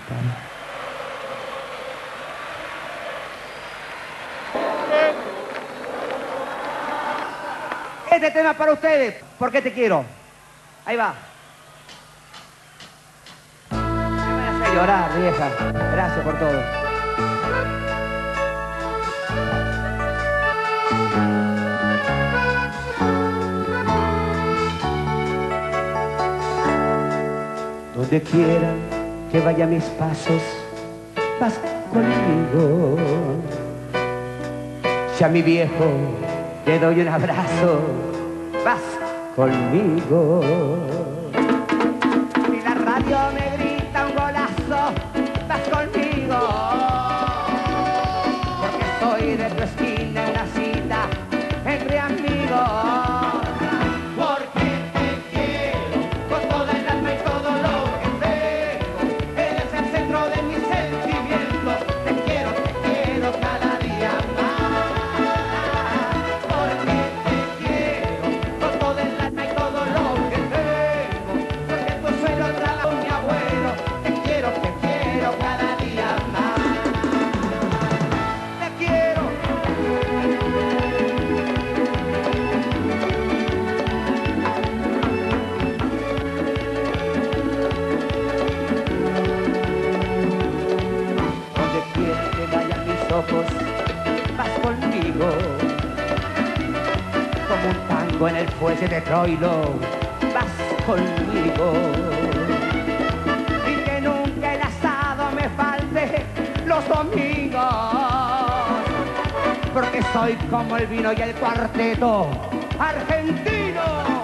Este tema para ustedes, porque te quiero. Ahí va. Me van a hacer llorar, vieja. Gracias por todo. Donde quiera que vaya mis pasos, vas conmigo. Si a mi viejo te doy un abrazo, vas conmigo. Si la radio me grita un golazo, vas conmigo. Porque soy de tu esquina una cita entre amigos. Porque te quiero con toda el alma y todo lo que tengo. Eres el centro de mis sentimientos. Te quiero cada día más. Porque te quiero con toda el alma y todo lo que tengo. Porque tu suelo traga con mi abuelo. Te quiero cada día más. Te quiero. Donde quiera que vayan mis ojos, vas conmigo. Como un tango en el fuelle de Troilo, vas conmigo. Y que nunca el asado me falte los domingos. Porque soy como el vino y el cuarteto argentino.